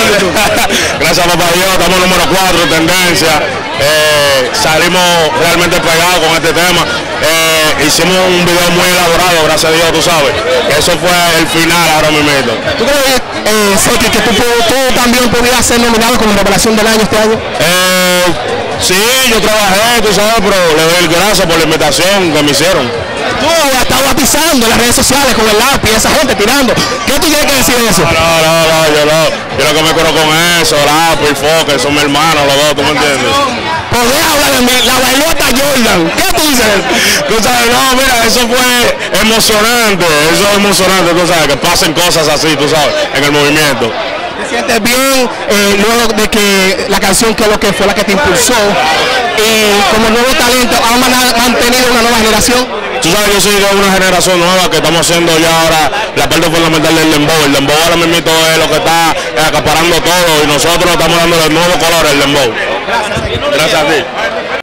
Gracias papá Dios, estamos número 4 tendencia. Salimos realmente pegados con este tema. Hicimos un video muy elaborado, gracias a Dios, tú sabes. Eso fue el final ahora mismo. ¿Tú crees, Seki, que tú también podías ser nominado como revelación del año este año? Sí, yo trabajé, tú sabes, pero le doy gracias por la invitación que me hicieron. Tú has estado batizando en las redes sociales con el lápiz, esa gente tirando. ¿Qué tú tienes que decir de eso? Yo lo que me curo con eso, lápiz, foque, son mis hermanos los dos, ¿tú me entiendes? Podés hablar de mí, la bailó hasta Jordan. ¿Qué tú dices? Tú sabes, no, mira, eso fue emocionante, tú sabes, que pasen cosas así, tú sabes, en el movimiento. ¿Te sientes bien luego de que la canción que fue la que te impulsó y como nuevo talento ha mantenido una nueva generación? Tú sabes, yo soy de una generación nueva que estamos haciendo ya ahora la parte fundamental del dembow. El dembow ahora mismo es lo que está acaparando todo y nosotros estamos dando el nuevo color al dembow. Gracias a ti.